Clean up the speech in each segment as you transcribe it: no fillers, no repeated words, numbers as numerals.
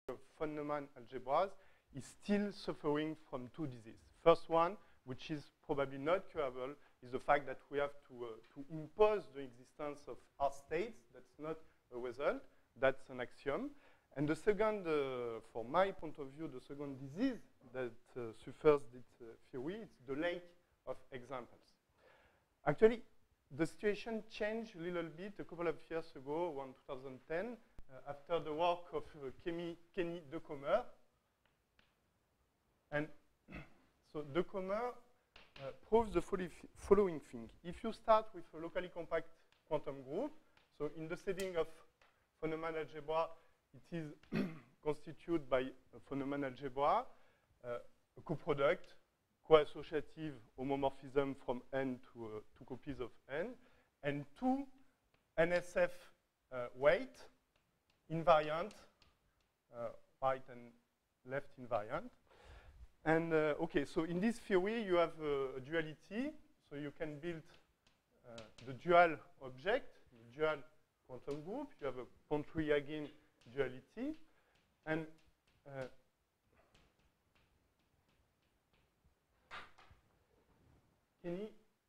von Neumann algebras is still suffering from two diseases. First one, which is probably not curable, is the fact that we have to impose the existence of R states. That's not a result. That's an axiom. And the second, from my point of view, the second disease that suffers this theory is the lack of examples. Actually, the situation changed a little bit a couple of years ago, around 2010, after the work of Kenny Decomer. And so Decomer proves the following thing. If you start with a locally compact quantum group, so in the setting of von Neumann algebra, it is constituted by a von Neumann algebra, a coproduct, co-associative homomorphism from n to two copies of n, and two NSF weight invariant, right and left invariant. And okay, so in this theory, you have a duality. So you can build the dual object, the dual quantum group. You have a Pontryagin duality. And Kenny,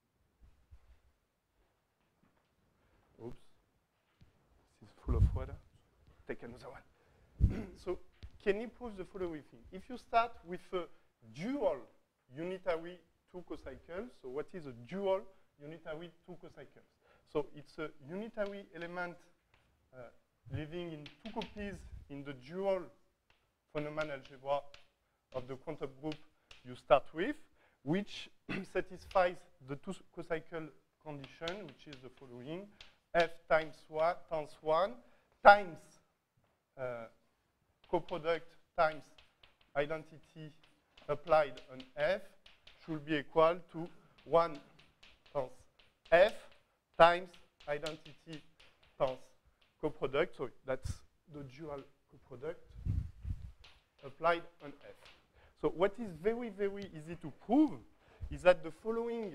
oops, this is full of water. Take another one. So Kenny proves the following thing. If you start with a dual unitary two cocycles, so what is a dual unitary two cocycles? So it's a unitary element living in two copies in the dual von Neumann algebra of the quantum group you start with, which satisfies the two cocycle condition, which is the following: f times 1 times coproduct times identity applied on f should be equal to 1 times f times identity times coproduct. So that's the dual coproduct applied on f. So what is very, very easy to prove is that the following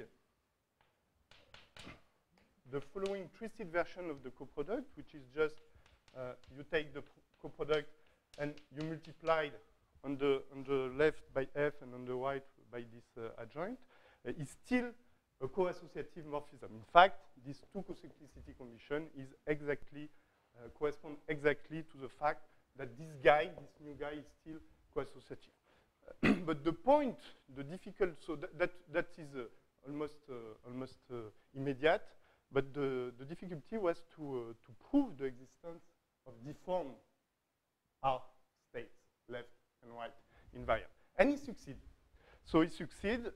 twisted version of the coproduct, which is just you take the coproduct and you multiply on the left by f and on the right by this adjoint, is still a co-associative morphism. In fact, this two cocyclicity condition is exactly correspond exactly to the fact that this new guy is still co-associative. But the point, the difficult, so that is almost immediate. But the difficulty was to prove the existence of deformed R states, left and right invariant. And he succeeded. So he succeeded.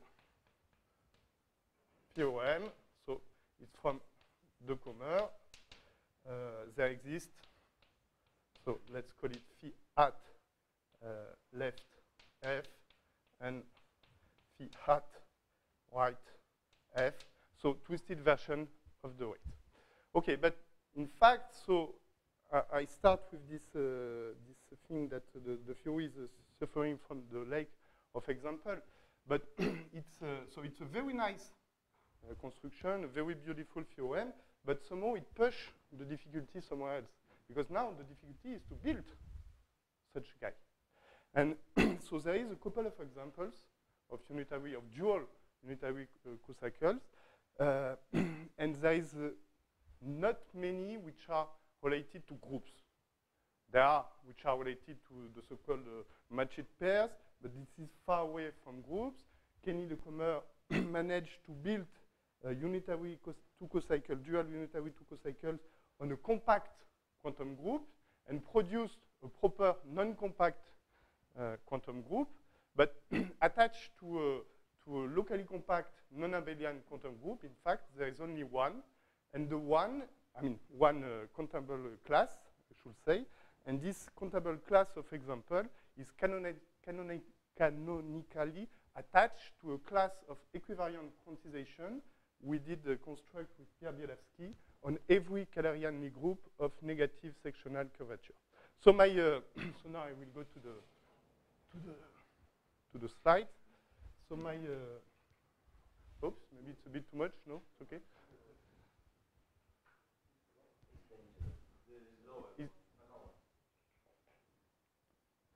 Theorem. So it's from Decomer. There exists. So let's call it phi hat left f and phi hat right f. So twisted version of the weight. Okay, but in fact, so I start with this this thing that the theory is suffering from the lack of example, but it's a very nice construction, a very beautiful theorem, but somehow it pushes the difficulty somewhere else, because now the difficulty is to build such a guy. And so there is a couple of examples of dual unitary cocycles, and there is not many which are related to groups. There are which are related to the so-called matched pairs, but this is far away from groups. Kenny Decomer managed to build a unitary dual unitary two cocycles on a compact quantum group and produced a proper non-compact quantum group, but attached to a locally compact non-abelian quantum group. In fact, there is only one, and the one, one countable class, I should say, and this countable class of example is canonically attached to a class of equivariant quantization we did construct with Pierre Bielawski on every Kählerian Lie group of negative sectional curvature. So my so now I will go to the slide. So my oops, maybe it's a bit too much. No, it's okay.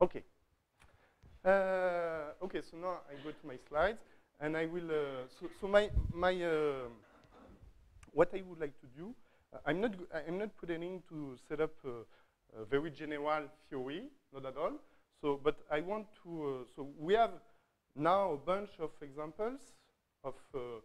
Okay. Okay, so now I go to my slides, and I will. So what I would like to do, I'm not pretending to set up a very general theory, not at all. So, but I want to. So we have now a bunch of examples of.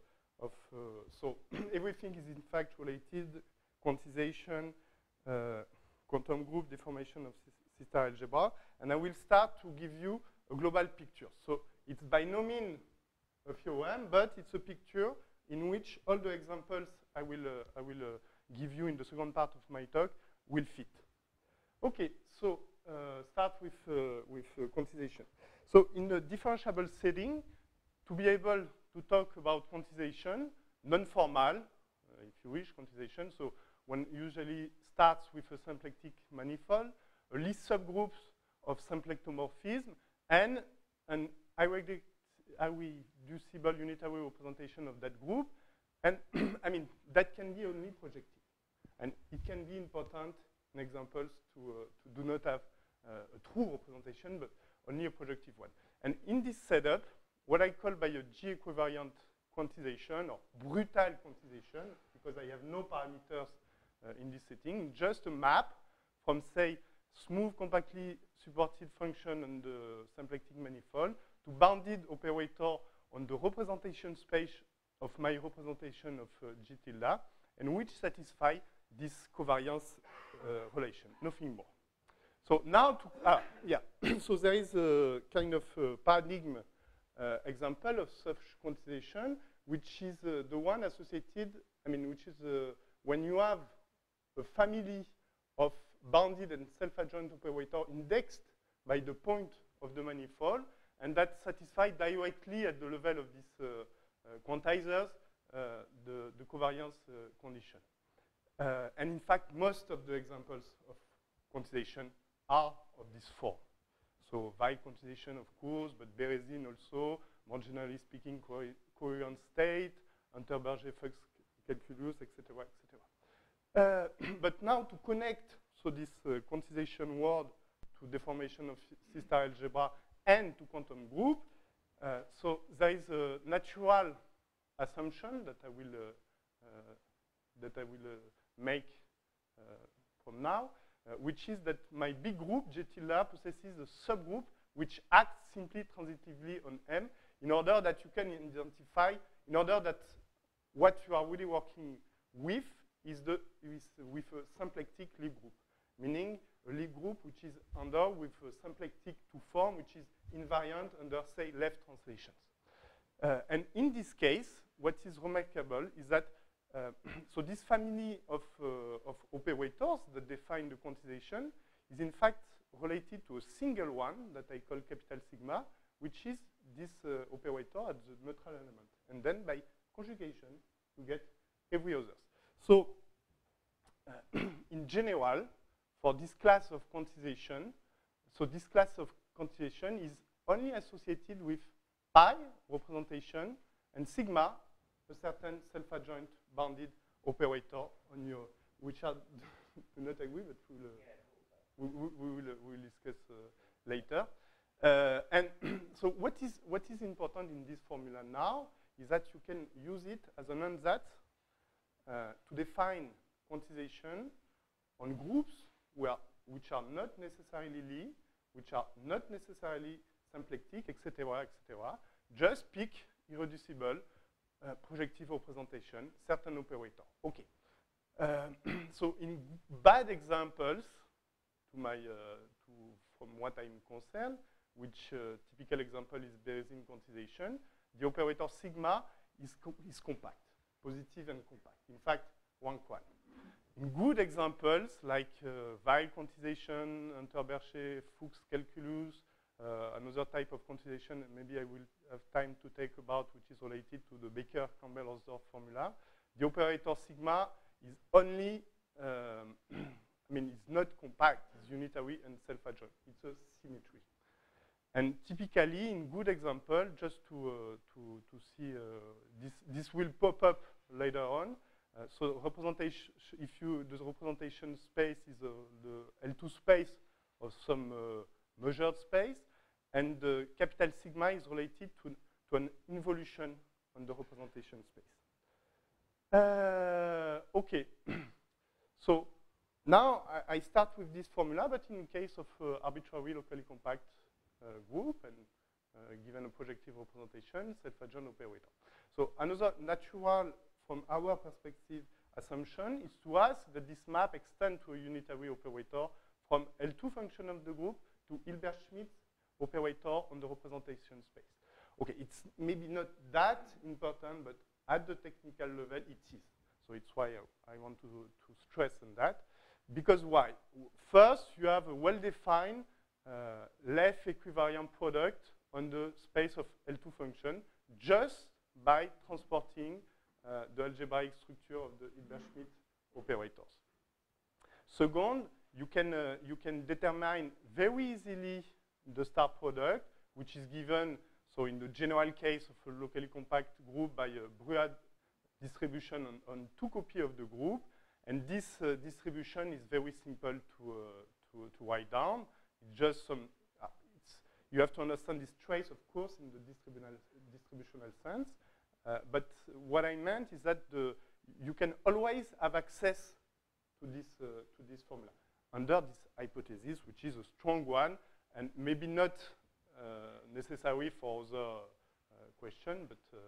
So everything is in fact related: quantization, quantum group, deformation of C-star algebra, and I will start to give you a global picture. So it's by no means a theorem, but it's a picture in which all the examples I will give you in the second part of my talk will fit. Okay, so start with quantization. So in the differentiable setting, to be able to talk about quantization, non-formal, if you wish, quantization. So one usually starts with a symplectic manifold, a least subgroups of symplectomorphism, and an irreducible unitary representation of that group. And I mean, that can be only projective. And it can be important in examples to do not have a true representation, but only a projective one. And in this setup, what I call by a G-equivariant quantization, or brutal quantization, because I have no parameters in this setting, just a map from, say, smooth compactly supported function on the symplectic manifold to bounded operator on the representation space of my representation of G tilde, and which satisfy this covariance relation, nothing more. So now, so there is a kind of paradigm example of such quantization, which is the one associated, which is when you have a family of bounded and self-adjoint operator indexed by the point of the manifold, and that satisfies directly at the level of these quantizers the covariance condition. And in fact, most of the examples of quantization are of this form. So Weil quantization, of course, but Berezin also, more generally speaking, coherent state, Unterberger Fuchs calculus, etc., etc. But now to connect this quantization word to deformation of C-star algebra and to quantum group, so there is a natural assumption that I will make from now, which is that my big group, J tilde, possesses a subgroup which acts simply transitively on M in order that you can identify, in order that what you are really working with is with a symplectic Lie group, meaning a Lie group which is under with a symplectic to form, which is invariant under, say, left translations. And in this case, what is remarkable is that so this family of operators that define the quantization is in fact related to a single one that I call capital sigma, which is this operator at the neutral element. And then by conjugation, you get every other. So in general, for this class of quantization, so this class of quantization is only associated with pi representation and sigma, a certain self-adjoint bounded operator on your, which are do not agree, but we will discuss later. And so what is important in this formula now is that you can use it as an ansatz to define quantization on groups which are not necessarily Lie, which are not necessarily symplectic, etc., etc. Just pick irreducible projective representation, certain operator. Okay. So in bad examples, from what I'm concerned, which typical example is Berezin quantization, the operator sigma is compact, positive and compact. In fact, rank 1. In good examples like Weil quantization, Unterberger Fuchs calculus, another type of quantization, maybe I will have time to take about, which is related to the Baker-Campbell-Hausdorff formula. The operator sigma is only, it's not compact, it's unitary and self-adjoint. It's a symmetry. And typically, in good example, just to see, this will pop up later on. So representation, if the representation space is the L2 space of some measured space, and the capital sigma is related to an involution on the representation space. Okay, so now I start with this formula, but in case of arbitrary locally compact group and given a projective representation, self-adjoint operator. So another natural, from our perspective, assumption is to ask that this map extends to a unitary operator from L2 function of the group to Hilbert-Schmidt operator on the representation space. Okay, it's maybe not that important, but at the technical level, it is. So it's why I want to stress on that. Because why? First, you have a well-defined left equivariant product on the space of L2 function just by transporting the algebraic structure of the Hilbert-Schmidt operators. Second, you can determine very easily the star product, which is given, so in the general case of a locally compact group, by a Brugada distribution on two copies of the group. And this distribution is very simple to write down. It's just some, you have to understand this trace, of course, in the distributional sense. But what I meant is that you can always have access to this formula under this hypothesis, which is a strong one, and maybe not necessary for other question,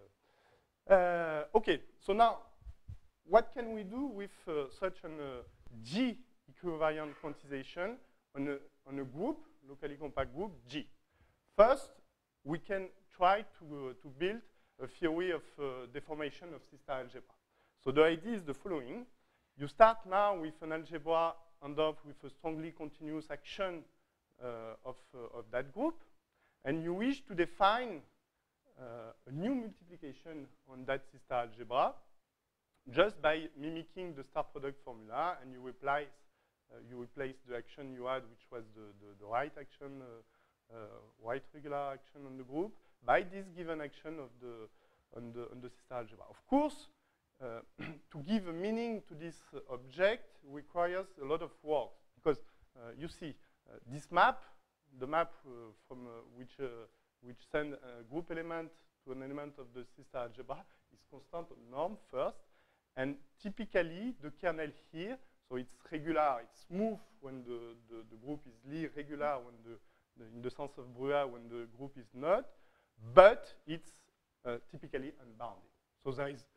but okay. So now, what can we do with such a G equivariant quantization on a group, locally compact group G? First, we can try to build a theory of deformation of C-star algebra. So the idea is the following. You start now with an algebra end up with a strongly continuous action of that group, and you wish to define a new multiplication on that C-star algebra just by mimicking the star product formula, and you replace the action you had, which was the right action, right regular action on the group, by this given action on the C-star algebra. Of course, to give a meaning to this object requires a lot of work, because you see this map, the map from which send a group element to an element of the C-star algebra is constant on norm first, and typically the kernel here, so it's regular, it's smooth when the group is Lie regular when in the sense of Brugada when the group is not, but it's typically unbounded. So there is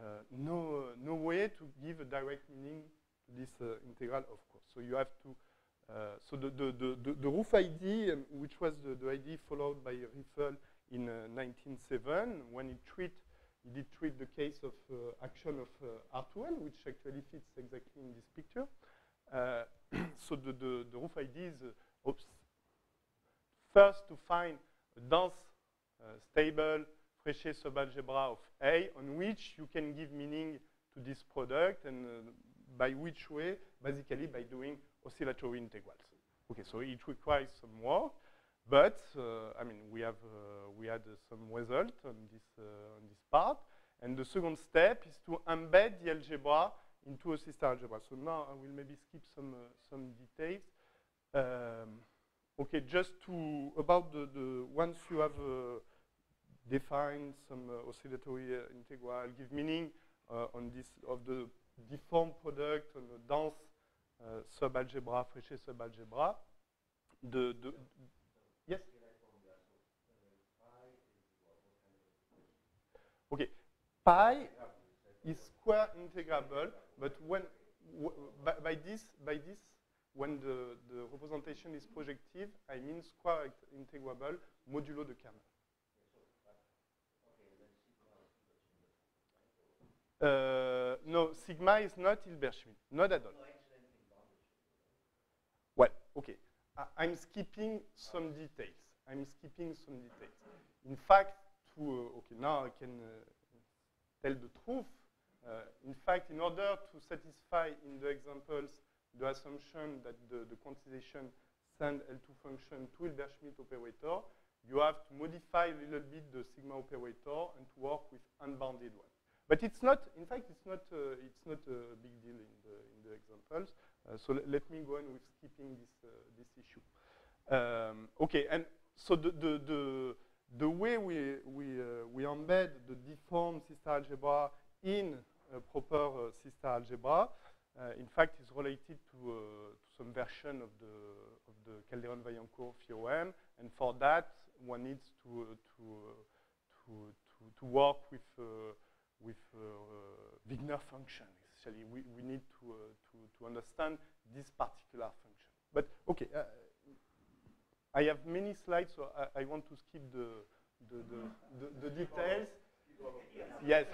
no way to give a direct meaning to this integral, of course. So you have to, so the roof ID, which was the ID followed by Riffel in 1907, when he did treat the case of action of R2L, which actually fits exactly in this picture. So the roof ID is first to find a dense, stable Fréchet subalgebra of A on which you can give meaning to this product, and by which way? Basically by doing oscillatory integrals. Okay, so it requires some work, but I mean we had some result on this part, and the second step is to embed the algebra into a C-star algebra. So now I will maybe skip some details. Okay, just about the once you have define some oscillatory integral, give meaning on this of the deformed product on the dense subalgebra, Fréchet subalgebra. Yes. Okay, pi is square integrable, but when by this when the representation is projective, I mean square integrable modulo the kernel. No, sigma is not Hilbert-Schmidt, not at all. Well, okay, I'm skipping some details. In fact, okay, now I can tell the truth. In fact, in order to satisfy in the examples the assumption that the quantization send L2 function to Hilbert-Schmidt operator, you have to modify a little bit the sigma operator and to work with unbounded one. But it's not. In fact, it's not a big deal in the examples. So let me go on with skipping this issue. Okay, and so the way we embed the deformed sister algebra in a proper sister algebra, in fact, is related to some version of the Calderon-Vaillancourt theorem, and for that one needs to work with Wigner function. Essentially, we need to understand this particular function. But okay, I have many slides, so I want to skip the details. Yes.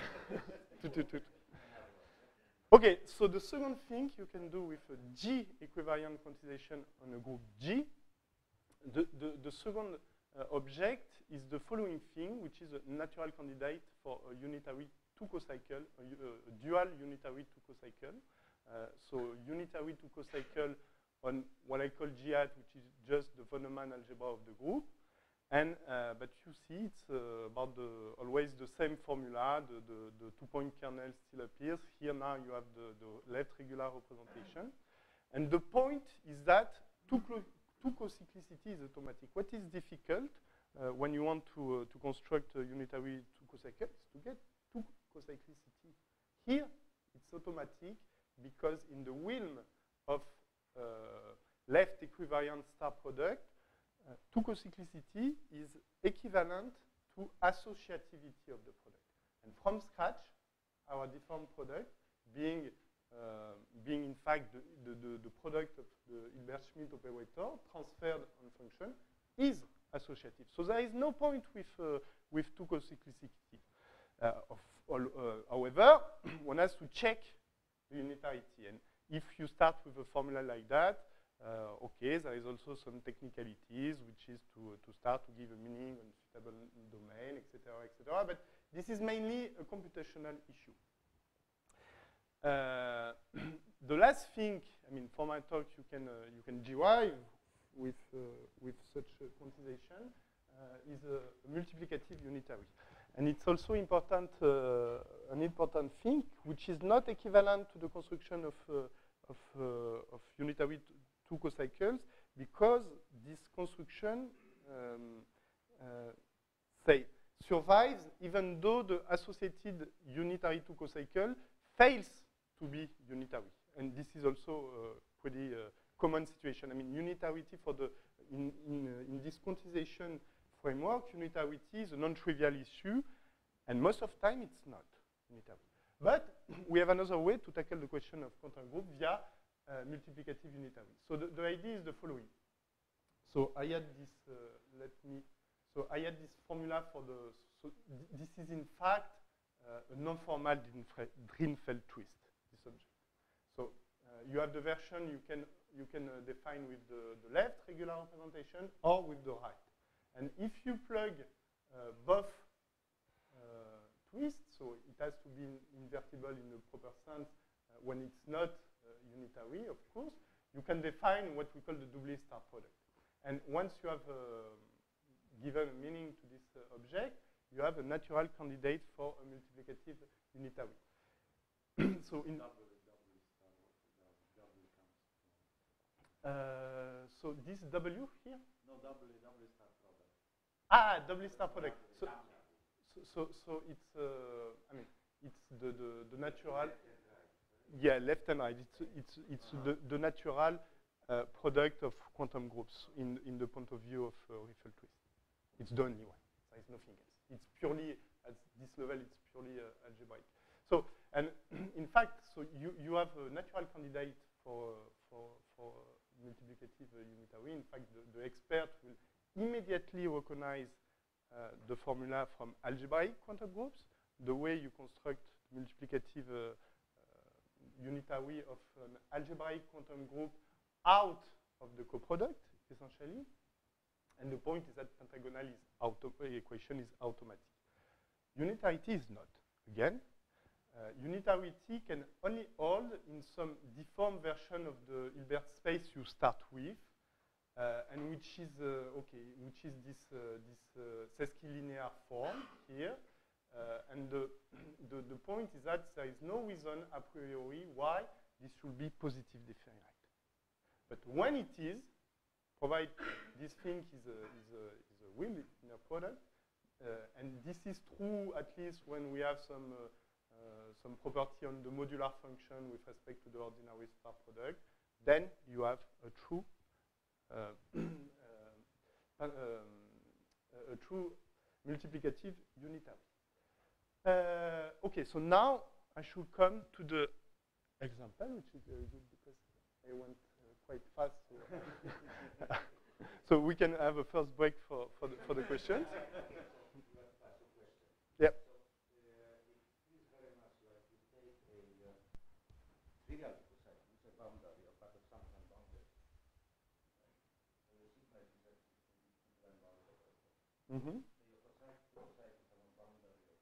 Okay, so the second thing you can do with a G equivariant quantization on a group G, the second object is the following thing, which is a natural candidate for a unitary two-cocycle, a dual unitary two-cocycle. So unitary two-cocycle on what I call G hat, which is just the von Neumann algebra of the group. And, but you see, it's about always the same formula. The two-point kernel still appears. Here now you have the left regular representation. And the point is that two-cocyclicity is automatic. What is difficult when you want to construct a unitary two-cocycle is to get two-cocyclicity. Here, it's automatic because in the Wilm of left equivariant star product, two-cocyclicity is equivalent to associativity of the product. And from scratch, our deformed product, being in fact the product of the Hilbert-Schmidt operator transferred on function, is associative. So there is no point with two-cocyclicity. However, one has to check the unitarity. And if you start with a formula like that, okay, there is also some technicalities, which is to start to give a meaning on suitable domain, etc., etc. But this is mainly a computational issue. The last thing, I mean, for my talk, you can derive with such a quantization is a multiplicative unitary, and it's also important, an important thing, which is not equivalent to the construction of unitary two cocycles, because this construction say survives even though the associated unitary two cocycle fails to be unitary, and this is also a pretty common situation. I mean, unitarity for the in this quantization framework, unitarity is a non-trivial issue, and most of the time it's not unitary. But we have another way to tackle the question of quantum group via multiplicative unitary. So the idea is the following. So I had this, I had this formula for the, so this is in fact a non-formal Drinfeld twist, this object. So you have the version you can define with the left regular representation or with the right. And if you plug both twists, so it has to be invertible in the proper sense when it's not unitary, of course, you can define what we call the doubly star product. And once you have given a meaning to this object, you have a natural candidate for a multiplicative unitary. So in so this W here? No, doubly star product. Ah, doubly star product. So it's I mean it's the natural. Yeah, left and right. It's the natural product of quantum groups in the point of view of Riffel twist. It's the only one. There is nothing else. It's purely at this level. It's purely algebraic. So and in fact, so you have a natural candidate for multiplicative unitary. In fact, the expert will immediately recognize the formula from algebraic quantum groups, the way you construct multiplicative unitary of an algebraic quantum group out of the coproduct, essentially. And the point is that pentagonal equation is automatic. Unitarity is not. Again, unitarity can only hold in some deformed version of the Hilbert space you start with, and which is this Cesky linear form here. And the point is that there is no reason a priori why this should be positive definite. But when it is, provide this thing is a will in a product. And this is true at least when we have some property on the modular function with respect to the ordinary star product. Then you have a true multiplicative unitary. Okay, so now I should come to the example, which is very good because I went quite fast. So, so we can have a first break for the questions. Yep. It is very much like you take a trivial cosine, it's a boundary of part of some boundary. So the sigma is one boundary. Mm-hmm. The cosine is a boundary of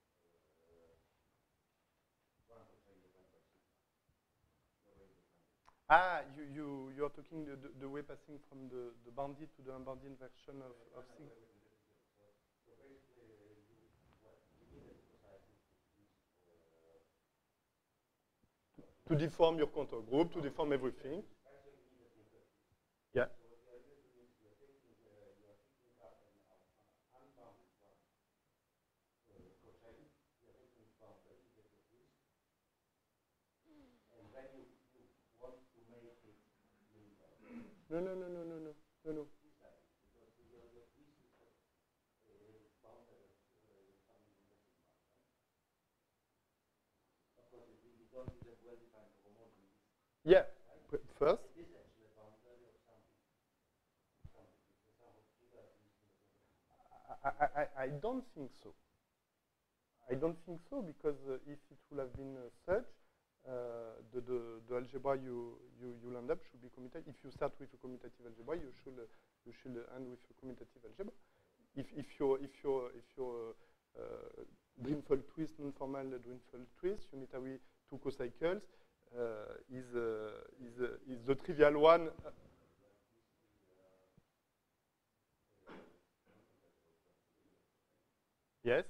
1 cosine of 1 by sigma. Ah, you're talking the way passing from the bounded to the unbounded version of sigma. So basically, you need a cosine To deform your contour group, to deform everything. Yeah. So what you are doing is you are picking up an unbounded one cosine, you are taking boundary, you get your twist, and then you want to make it unitary. No. Because your twist is boundary of something in the sigma, right? Of course, you don't use a well-defined homology. Yeah. First. It is actually a boundary of something. It's a sum of either I don't think so. I don't think so because if it would have been such, the algebra you land up should be commutative. If you start with a commutative algebra, you should end with a commutative algebra. If your Drinfeld twist, non-formal Drinfeld twist, unitary 2 cocycles, is the trivial one. Yes.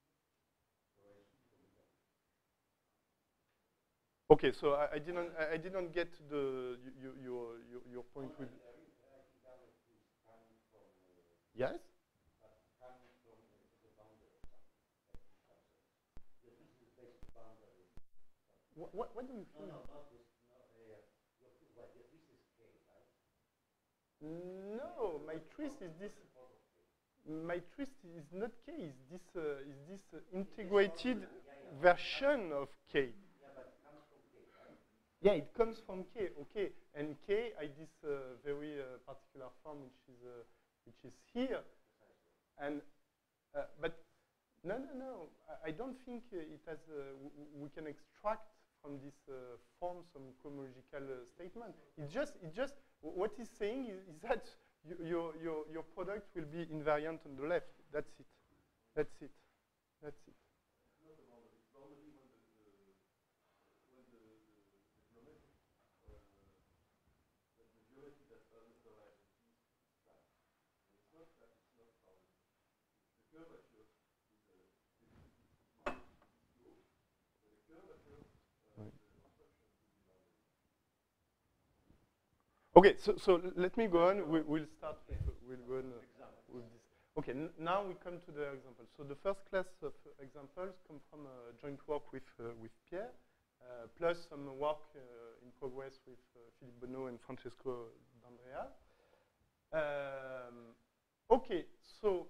Okay, so I didn't get your point with. Yes. What do you think? No, not this. Your twist is K, right? No, my twist is this. My twist is not K. Is this integrated version of K? Yeah, but it comes from K, right? Yeah, it comes from K. Okay, and K I this very particular form which is here, and but no. I don't think it has. We can extract from this form some cohomological statement. It just what he's saying is that your product will be invariant on the left. That's it. Okay, so let me go on. We'll start. We'll go on with this. Okay, now we come to the examples. So the first class of examples come from joint work with Pierre, plus some work in progress with Philippe Bonneau and Francesco D'Andrea. Okay, so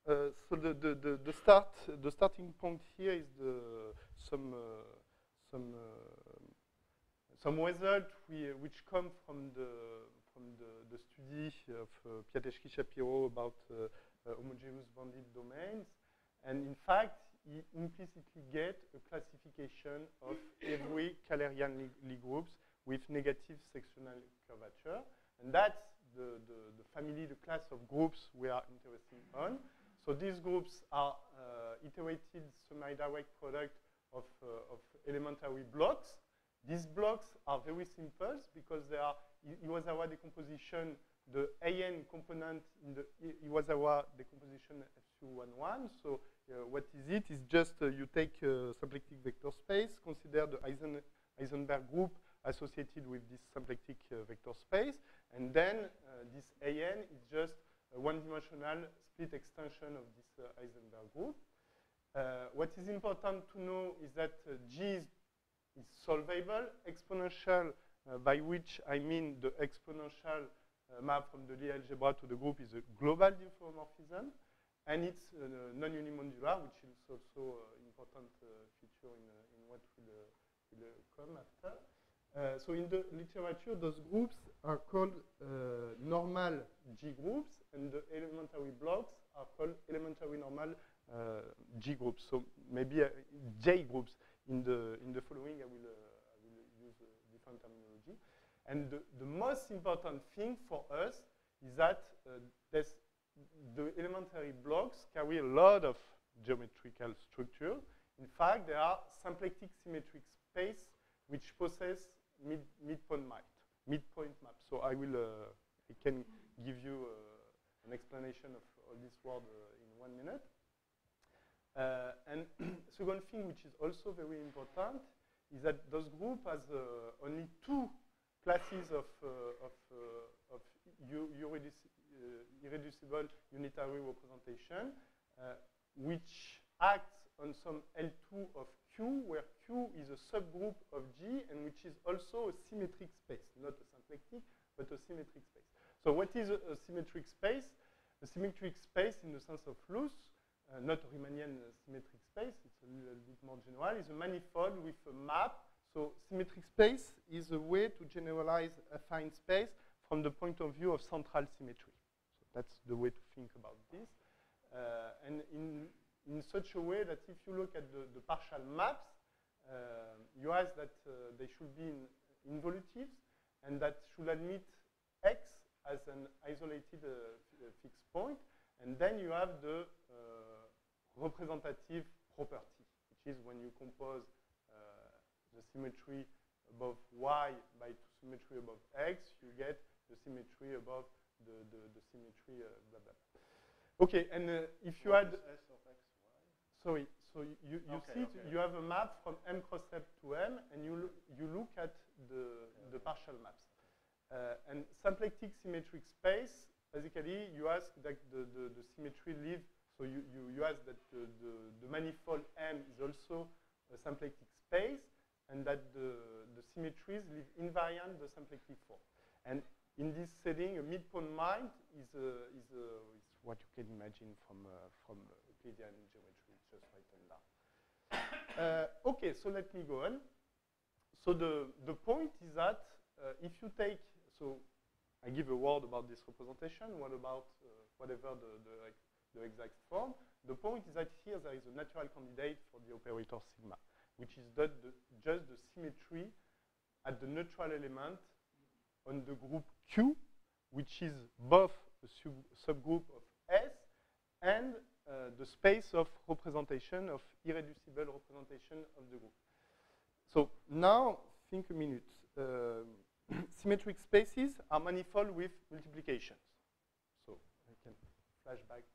the starting point here is some result which come from the study of Piateczki-Shapiro about homogeneous bounded domains, and in fact, he implicitly get a classification of every Kählerian Lie groups with negative sectional curvature, and that's the family, the class of groups we are interested on. So these groups are iterated semi-direct product of elementary blocks. These blocks are very simple because they are Iwasawa decomposition, the AN component in the Iwasawa decomposition FU11. So what is it? It's just you take a symplectic vector space, consider the Heisenberg group associated with this symplectic vector space. And then this AN is just a one-dimensional split extension of this Heisenberg group. What is important to know is that G is solvable, exponential, by which I mean the exponential map from the Lie algebra to the group is a global diffeomorphism, and it's non-unimodular, which is also an important feature in what will come after. So in the literature, those groups are called normal G groups, and the elementary blocks are called elementary normal G groups. So maybe J groups. In the following, I will use a different terminology. And the most important thing for us is that the elementary blocks carry a lot of geometrical structure. In fact, there are symplectic symmetric space which possess midpoint map. So I can give you an explanation of all this word in 1 minute. And second thing, which is also very important, is that those group has only 2 classes of irreducible unitary representation, which acts on some L2 of Q, where Q is a subgroup of G, and which is also a symmetric space, not a symplectic, but a symmetric space. So what is a symmetric space? A symmetric space, in the sense of Luce, not a Riemannian symmetric space, it's a little bit more general, is a manifold with a map. So symmetric space is a way to generalize affine space from the point of view of central symmetry. So that's the way to think about this. And in such a way that if you look at the partial maps, you ask that they should be involutives, and that should admit X as an isolated fixed point. And then you have the representative property, which is when you compose the symmetry above Y by symmetry above X, you get the symmetry above the symmetry blah, blah, blah. Okay, and if you add... S of X, Y? Sorry, so you see, you have a map from M cross F to M, and you look at the partial maps. And symplectic symmetric space, basically, you ask that the symmetry live, so you ask that the manifold M is also a symplectic space, and that the symmetries live invariant the symplectic form. And in this setting, a midpoint mind is what you can imagine from Euclidean geometry. It's just written down. Okay, so let me go on. So the point is that if you take, so I give a word about this representation, what about whatever the exact form. The point is that here there is a natural candidate for the operator sigma, which is just the symmetry at the neutral element on the group Q, which is both a subgroup of S and the space of representation, of irreducible representation of the group. So now, think a minute. Symmetric spaces are manifold with multiplications. So I can flash back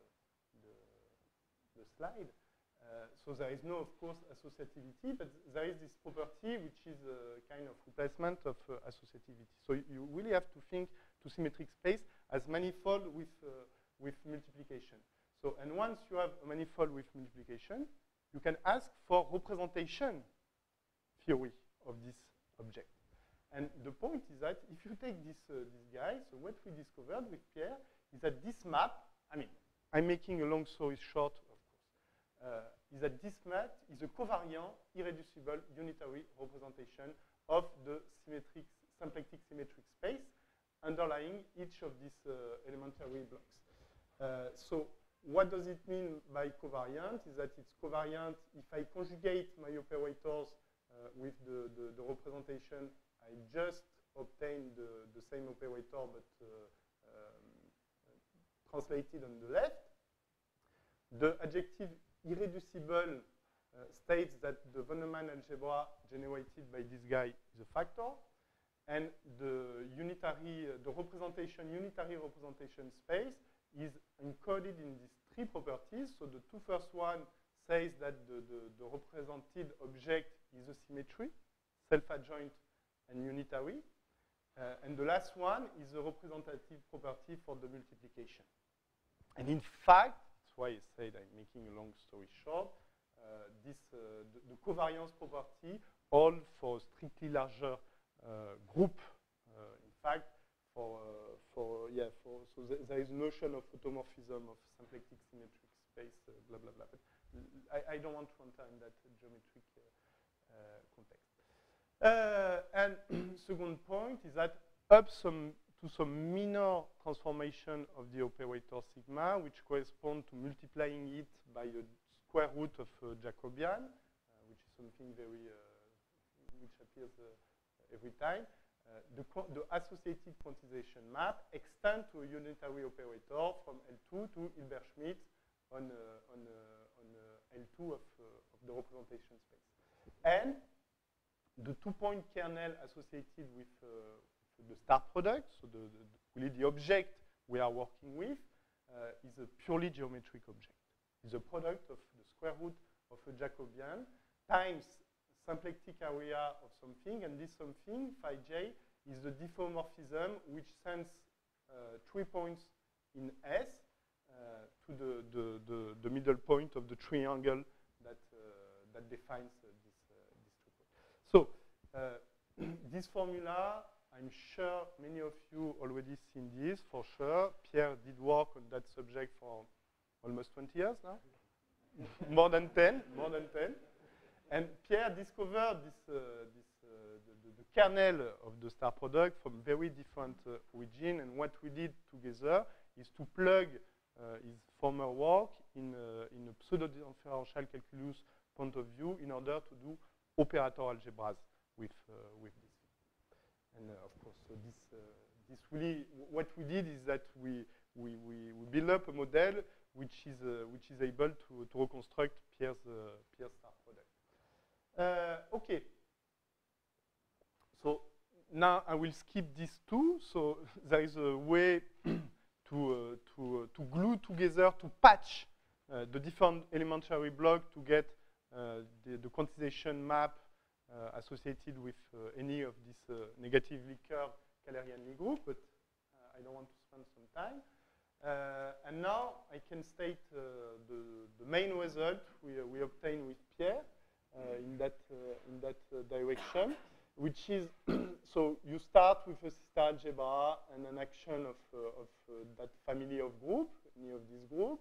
the slide. So there is no, of course, associativity, but there is this property which is a kind of replacement of associativity. So you really have to think to symmetric space as manifold with multiplication. So, and once you have a manifold with multiplication, you can ask for representation theory of this object. And the point is that if you take this guy, so what we discovered with Pierre is that this map, I mean, I'm making a long story short, of course, is that this map is a covariant, irreducible, unitary representation of the symplectic symmetric space underlying each of these elementary blocks. So what does it mean by covariant? Is that it's covariant if I conjugate my operators with the representation, I just obtain the same operator, but translated on the left. The adjective irreducible states that the von Neumann algebra generated by this guy is a factor, and the unitary representation space is encoded in these 3 properties. So the 2 first one says that the represented object is a symmetry, self-adjoint and unitary. And the last one is the representative property for the multiplication. And in fact, that's why I said I'm making a long story short, the covariance property holds for a strictly larger group. In fact, so there is a notion of automorphism of symplectic symmetric space, blah blah blah. But I don't want to enter in that geometric context. And second point is that up to some minor transformation of the operator sigma, which correspond to multiplying it by a square root of Jacobian, which is something very which appears every time. The associated quantization map extends to a unitary operator from L2 to Hilbert-Schmidt on L2 of the representation space. And the two-point kernel associated with the star product, so really the object we are working with, is a purely geometric object. It's a product of the square root of a Jacobian times symplectic area of something, and this something, phi j, is the diffeomorphism which sends 3 points in S to the middle point of the triangle that defines this 3 points. So this formula, I'm sure many of you already seen this, for sure. Pierre did work on that subject for almost 20 years now. more than 10. And Pierre discovered the kernel of the star product from very different origin. And what we did together is to plug his former work in a pseudo-differential calculus point of view in order to do operator algebras with this. And of course, so this really, what we did is that we build up a model which is able to reconstruct Pierre's star product. Okay. So now I will skip these two. So there is a way to glue together, to patch the different elementary blocks to get the quantization map associated with any of this negatively curved Kählerian Lie group, but I don't want to spend some time. And now I can state the main result we obtained with Pierre in that direction, which is so you start with a star algebra and an action of that family of group, any of this group.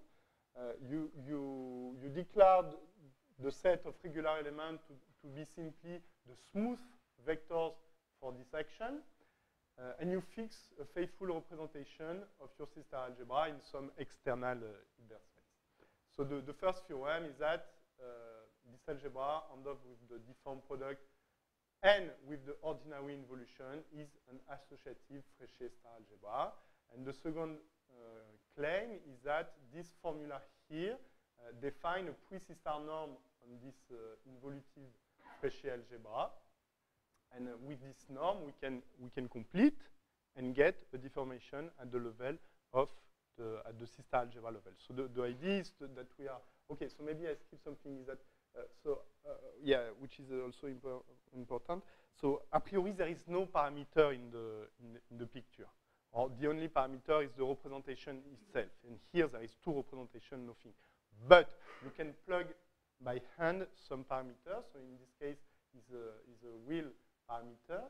You declared the set of regular elements to be simply the smooth vectors for this action. And you fix a faithful representation of your C-star algebra in some external Hilbert space. So the first theorem is that this algebra, end up with the deformed product and with the ordinary involution, is an associative Fréchet star algebra. And the second claim is that this formula here define a pre-C-star norm on this involutive Fréchet algebra. And with this norm, we can complete and get a deformation at the level of at the C-star algebra level. So the idea is that we are okay. So maybe I skip something. Is that yeah, which is also important. So a priori, there is no parameter in the picture, or the only parameter is the representation itself. And here there is two representation, nothing. But you can plug by hand some parameters. So in this case, is a real parameter.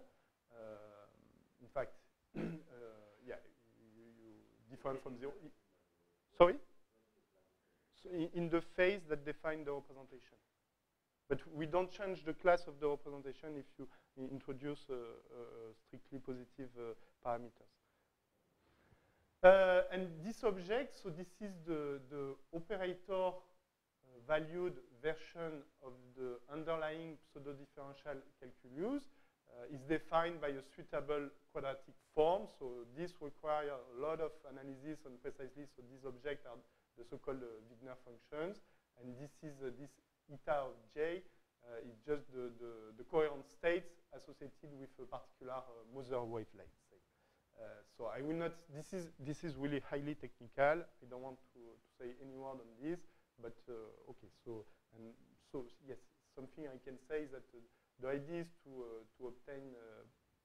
In fact, yeah, you different from 0. Sorry? So in the phase that define the representation. But we don't change the class of the representation if you introduce strictly positive parameters. And this object, so this is the operator valued version of the underlying pseudo-differential calculus. Is defined by a suitable quadratic form. So this requires a lot of analysis on precisely. So these objects are the so-called Wigner functions. And this is this eta of j is just the coherent states associated with a particular Moser wavelength. So I will not. This is really highly technical. I don't want to say any word on this. But okay. So yes, something I can say is that. The idea is to obtain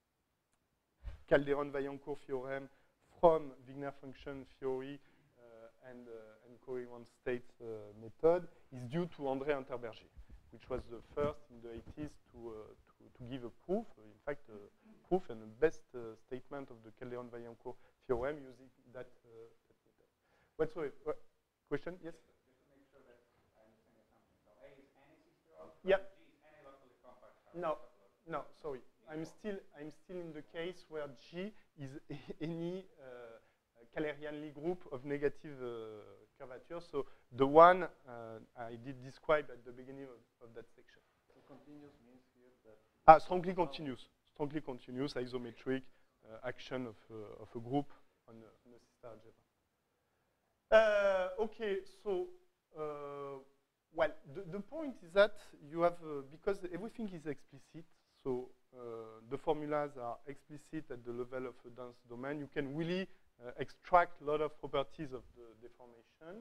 Calderon-Vaillancourt theorem from Wigner function theory and coherent state method is due to André Unterberger, which was the first in the 80s to give a proof, in fact, a proof and the best statement of the Calderon-Vaillancourt theorem using that method. What's the question? Yes? Just to make sure that I understand the assumption. So A is any sister of, yeah. G is any locally compact. No, sorry. I'm still in the case where G is any Kählerian Lie group of negative curvature. So the one I did describe at the beginning of that section. So continuous means here that strongly continuous isometric action of a group on a sister algebra. Okay, so well, the point is that you have because everything is explicit. So the formulas are explicit at the level of a dense domain. You can really extract a lot of properties of the deformation.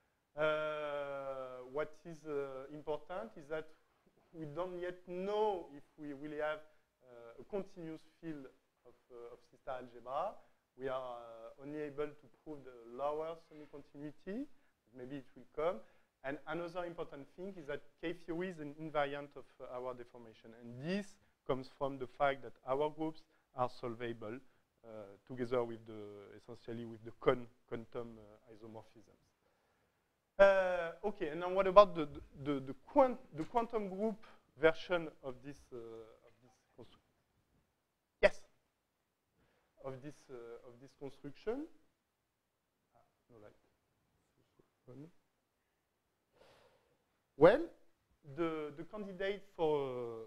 What is important is that we don't yet know if we really have a continuous field of sister algebra. We are only able to prove the lower semi-continuity. Maybe it will come. And another important thing is that K-theory is an invariant of our deformation. And this comes from the fact that our groups are solvable together with essentially with the quantum isomorphisms. Okay, and now what about the quantum group version of this construction? Yes, of this construction. No light. Well, the candidate for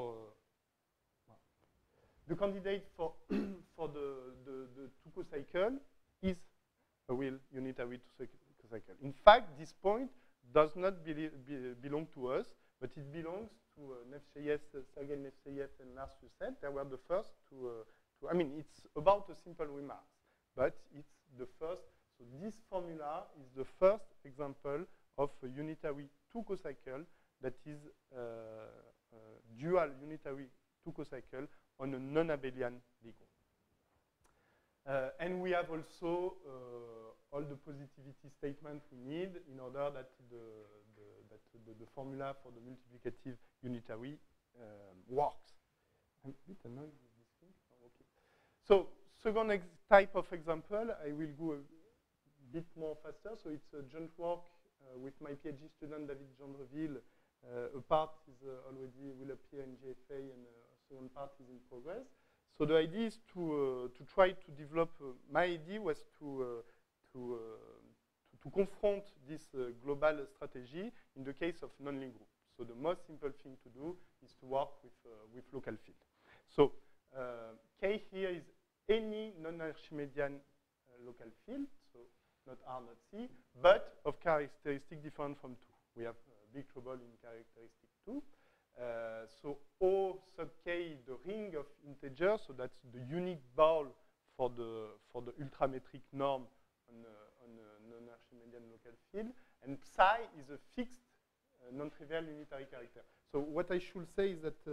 the two cycle is a real unitary two cycle. In fact, this point does not belong to us, but it belongs to Nevsheyev, Sergei Nevsheyev and Lars Husset. They were the first to I mean, it's about a simple remark, but it's the first. So this formula is the first example of a unitary two cocycle that is dual unitary two cocycle on a non-abelian Lie group. And we have also all the positivity statements we need in order that the formula for the multiplicative unitary works. I'm a bit annoyed with this thing. Oh, okay. So second type of example, I will go a bit more faster. So it's a joint work with my PhD student David Gendreville. A part is will appear in GFA, and a second part is in progress. So the idea is to try to develop. My idea was to confront this global strategy in the case of non-Lie group. So the most simple thing to do is to work with local field. So K here is any non-Archimedean local field, so not R, not C, but of characteristic different from 2. We have big trouble in characteristic 2. So O sub K is the ring of integers, so that's the unique ball for the ultrametric norm on a non-Archimedean local field, and psi is a fixed non-trivial unitary character. So what I should say is that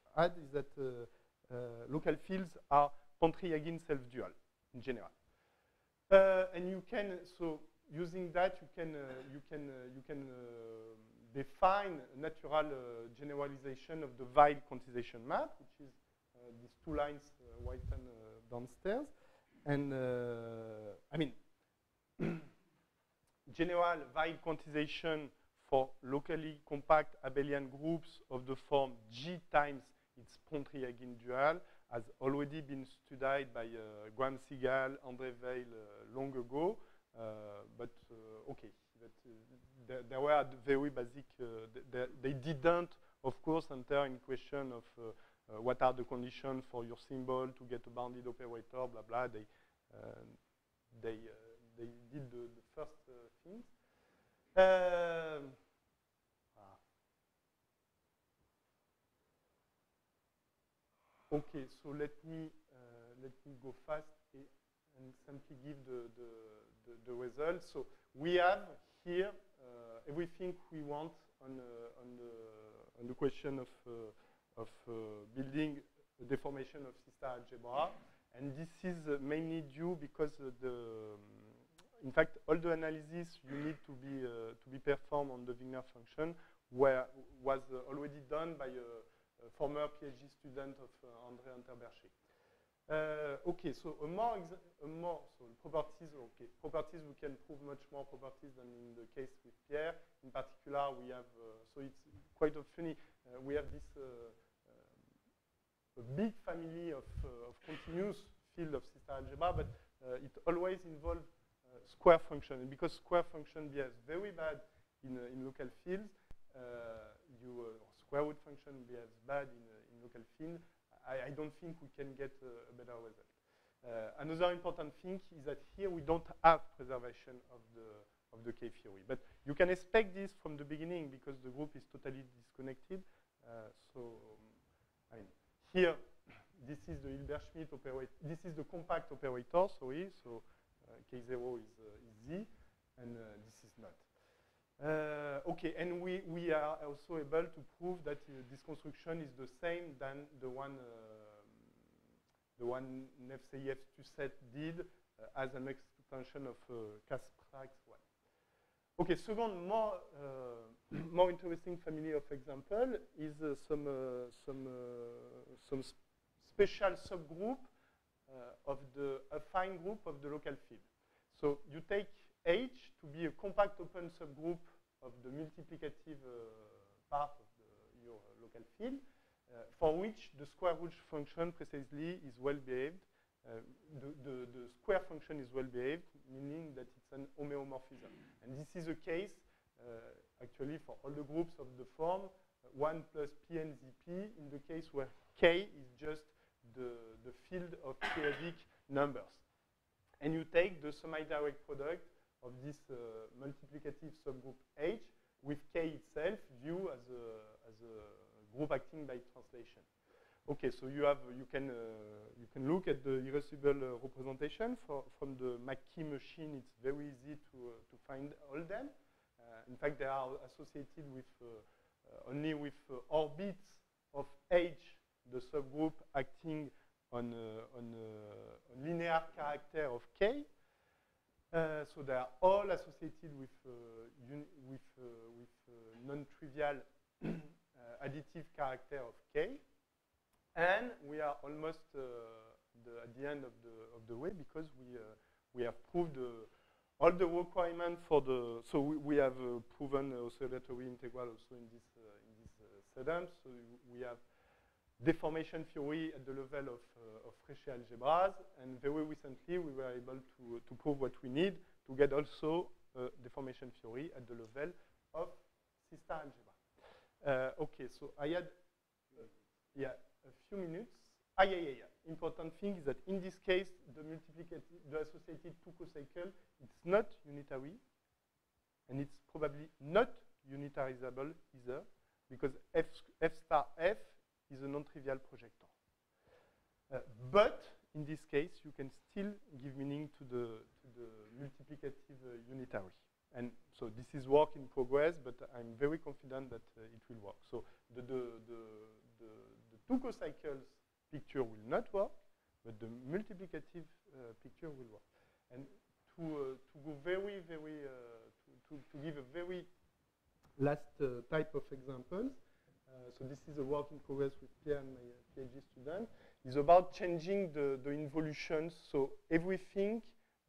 local fields are Pontryagin self-dual in general, and you can using that you can define a natural generalization of the Weil quantization map, which is these two lines whitened downstairs. And I mean, general Weil quantization for locally compact abelian groups of the form G times its Pontryagin dual has already been studied by Graham Segal, André Weil long ago. But okay, they were very basic. They didn't, of course, enter in question of what are the conditions for your symbol to get a bounded operator, blah blah. They did the first things. Okay, so let me go fast and simply give the results. So we have here everything we want on the question of building a deformation of sister algebra, And this is mainly due because in fact, all the analysis you need to be performed on the Wigner function was already done by a former PhD student of André Unterberger. Okay, so properties. Okay, properties we can prove much more properties than in the case with Pierre. In particular, we have so it's quite funny. We have this a big family of continuous field of sister algebra, but it always involves square function, and because square function behaves very bad in local fields, square root function behaves bad in local field. I don't think we can get a better result. Another important thing is that here we don't have preservation of the K-theory, but you can expect this from the beginning because the group is totally disconnected. I mean, here this is the Hilbert-Schmidt operator. This is the compact operator. Sorry, so K0 is Z, and this is not. Okay, and we are also able to prove that this construction is the same than the one Nevseyev Tusset did as an extension of Kaspraks 1. Okay, second more interesting family of example is some special subgroup of the affine group of the local field. So you take H to be a compact open subgroup of the multiplicative part of your local field, for which the square root function precisely is well behaved. The square function is well behaved, meaning that it's an homeomorphism. And this is a case, actually, for all the groups of the form 1 plus P and ZP, in the case where K is just the field of periodic numbers. And you take the semi-direct product of this multiplicative subgroup H with K itself, viewed as a group acting by translation. Okay, so you can look at the irreducible representation from the McKee machine. It's very easy to find all them. In fact, they are associated with only with orbits of H, the subgroup acting on a linear character of K. So they are all associated with non-trivial additive character of K. And we are almost at the end of the way because we have proved all the requirements for the. So we have proven oscillatory integral also in this setup. So we have deformation theory at the level of Fréchet algebras, and very recently we were able to prove what we need to get also deformation theory at the level of sister algebra. Okay, so I had a few minutes. Yeah. Important thing is that in this case, the associated two cocycle, it's not unitary, and it's probably not unitarizable either, because F star F is a non-trivial projector. But in this case, you can still give meaning to the multiplicative unitary. And so this is work in progress, but I'm very confident that it will work. So the two cocycles picture will not work, but the multiplicative picture will work. And to go very, to give a very last type of examples, so this is a work in progress with Pierre and my PhD student, is about changing the involutions. So everything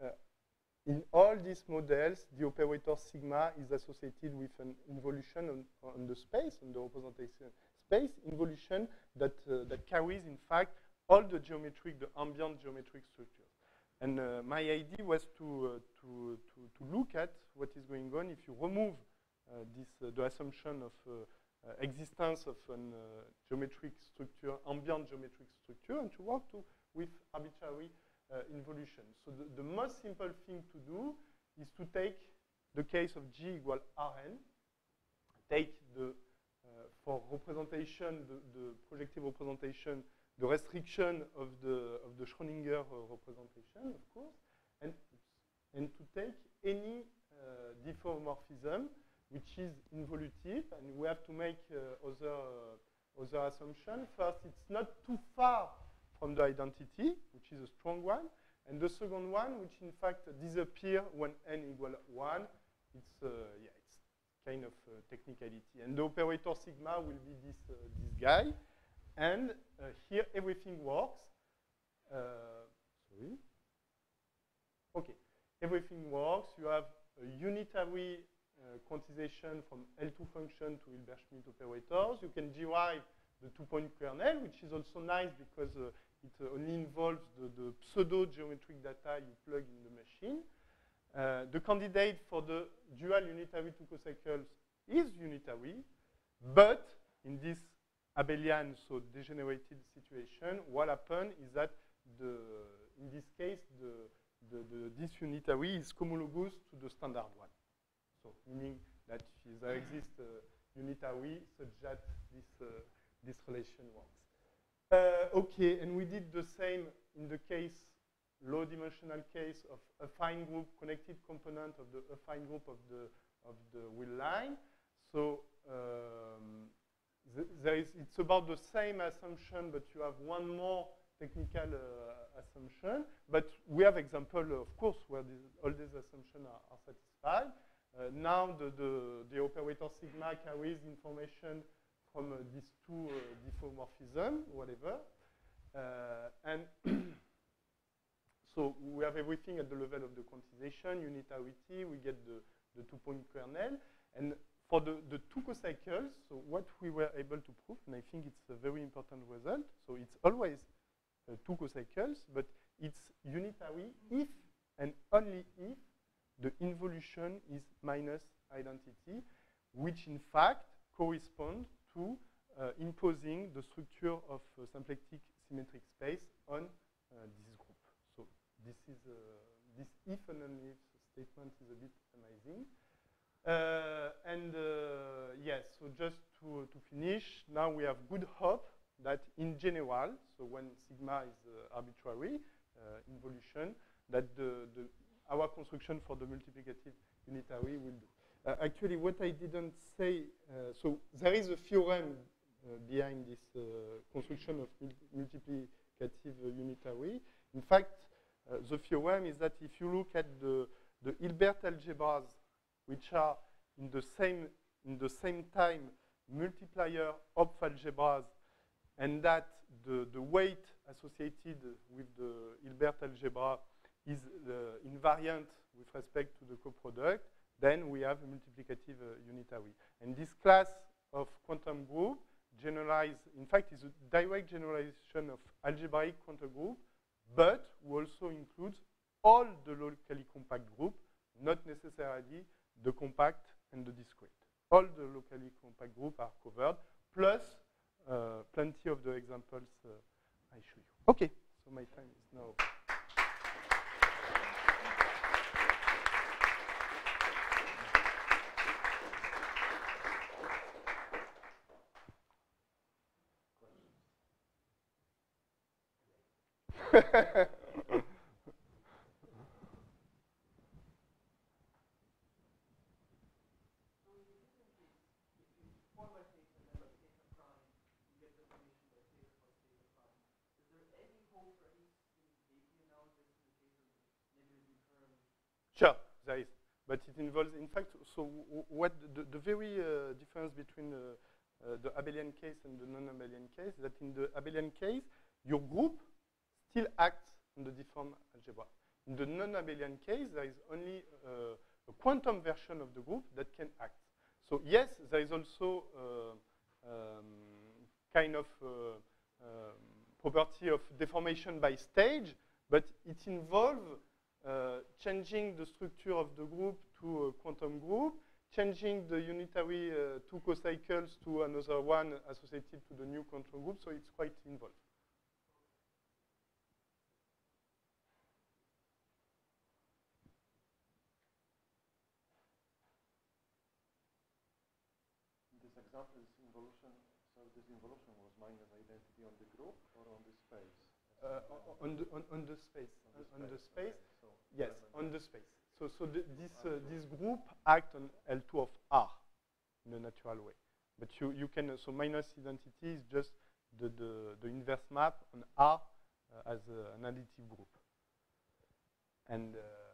in all these models, the operator sigma is associated with an involution on the space, on the representation space, involution that carries, in fact, all the ambient geometric structures. And my idea was to look at what is going on if you remove the assumption of existence of an geometric structure, ambient geometric structure, and to work with arbitrary involution. So the most simple thing to do is to take the case of G equal Rn, take for representation, the projective representation, the restriction of the Schrödinger representation, of course, and to take any diffeomorphism which is involutive, and we have to make other assumption. First, it's not too far from the identity, which is a strong one, and the second one, which in fact disappears when n equal 1. It's kind of technicality. And the operator sigma will be this guy. And here everything works. Sorry. Okay, everything works. You have a unitary quantization from L2 function to Hilbert-Schmidt operators. You can derive the two-point kernel, which is also nice because it only involves the pseudo-geometric data you plug in the machine. The candidate for the dual unitary two co-cycles is unitary, but in this abelian, so degenerated situation, what happened is that in this case, this unitary is homologous to the standard one. So meaning that there exists a unitary such that this relation works. Okay, and we did the same in the case, low-dimensional case of affine group, connected component of the affine group of the wheel line. So it's about the same assumption, but you have one more technical assumption. But we have example, of course, where all these assumptions are satisfied. Now the operator sigma carries information from these two diffeomorphisms, whatever. And so we have everything at the level of the quantization, unitarity, we get the two-point kernel. And for the two co-cycles, so what we were able to prove, and I think it's a very important result, so it's always two co-cycles, but it's unitary if and only if the involution is minus identity, which in fact corresponds to imposing the structure of symplectic symmetric space on this group. So this is this if and only if statement is a bit amazing. Yes, so just to finish, now we have good hope that in general, so when sigma is arbitrary involution, that our construction for the multiplicative unitary will do. Actually, what I didn't say, so there is a theorem behind this construction of multiplicative unitary. In fact, the theorem is that if you look at the Hilbert algebras, which are in the same time multiplier Hopf algebras, and that the weight associated with the Hilbert algebra is invariant with respect to the coproduct, then we have a multiplicative unitary. And this class of quantum group generalize, in fact, is a direct generalization of algebraic quantum group, but who also includes all the locally compact group, not necessarily the compact and the discrete. All the locally compact group are covered, plus plenty of the examples I show you. Okay, so my time is now. Sure, there is, but it involves, in fact, so what the very difference between the abelian case and the non-abelian case is that in the abelian case, your group still acts on the different algebra. In the non-abelian case, there is only a quantum version of the group that can act. So yes, there is also kind of property of deformation by stage, but it involves changing the structure of the group to a quantum group, changing the unitary two co-cycles to another one associated to the new quantum group, so it's quite involved. This example is involution, so this involution was minus identity on the group or on the space? On the space. On the space. Okay. So yes, on the space. So this group act on L2 of R in a natural way. But you can, so minus identity is just the inverse map on R as an additive group. And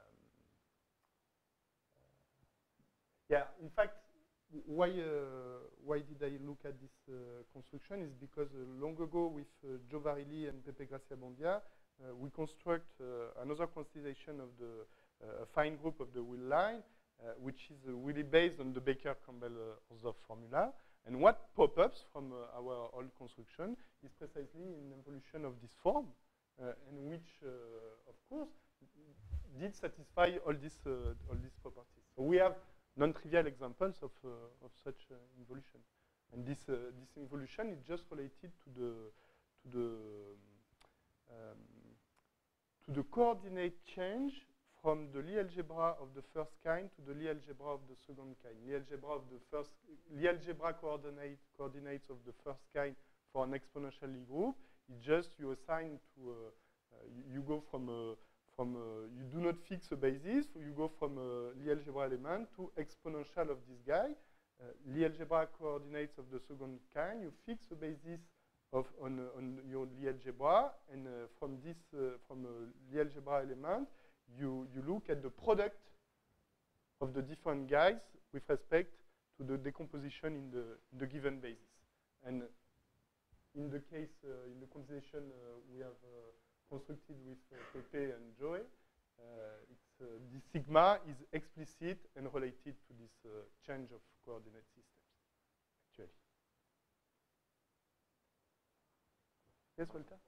yeah, in fact, why did I look at this construction is because long ago with Joe Varilli and Pepe Gracia Bondia, we construct another quantization of the fine group of the wheel line, which is really based on the Baker-Campbell-Hausdorff formula. And what pop-ups from our old construction is precisely an evolution of this form, and which, of course, did satisfy all these properties. So we have non-trivial examples of such involution, and this involution is just related to the coordinate change from the Lie algebra of the first kind to the Lie algebra of the second kind. Lie algebra coordinates of the first kind for an exponential Lie group is just you assign to you go from you do not fix a basis, you go from a Lie algebra element to exponential of this guy. Lie algebra coordinates of the second kind, you fix a basis on your Lie algebra, and from this from a Lie algebra element, you look at the product of the different guys with respect to the decomposition in the given basis. And in the case, in the composition we have constructed with Pepe and Joey, this sigma is explicit and related to this change of coordinate systems, actually. Yes, Walter?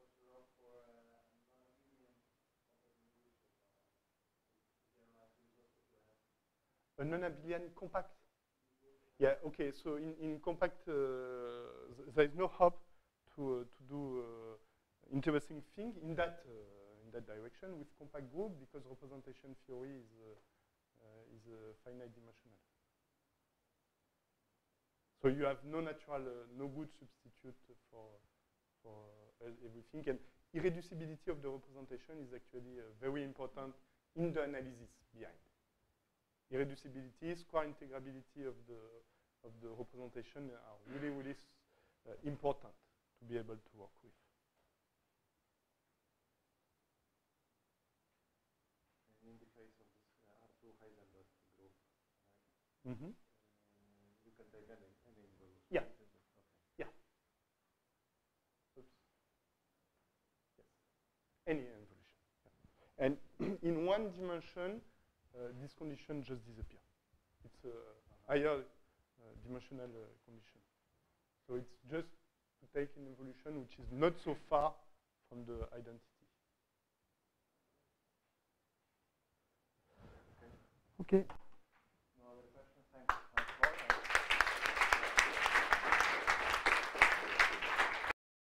A non-abelian compact? Yeah, okay, so in compact, there is no hope to do interesting thing in that direction with compact group, because representation theory is finite dimensional. So you have no natural, no good substitute for everything, and irreducibility of the representation is actually very important in the analysis behind. Irreducibility, square integrability of the representation are really important to be able to work with. In the case of this R2 Heisenberg group, right? Mm-hmm. You can take any involution. Yeah. Okay. Yeah. Oops. Yes. Any involution. Yeah. And in one dimension, this condition just disappears. It's a higher dimensional condition. So it's just to take an evolution which is not so far from the identity. Okay.